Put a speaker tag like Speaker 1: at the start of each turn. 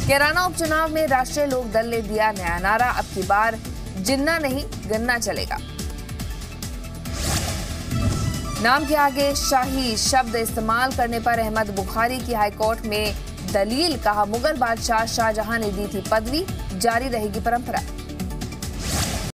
Speaker 1: कैराना उपचुनाव में राष्ट्रीय लोक दल ने दिया नया नारा, अब की बार जिन्ना नहीं गन्ना चलेगा। नाम के आगे शाही शब्द इस्तेमाल करने पर अहमद बुखारी की हाईकोर्ट में दलील, कहा मुगल बादशाह शाहजहां ने दी थी पदवी, जारी रहेगी परंपरा।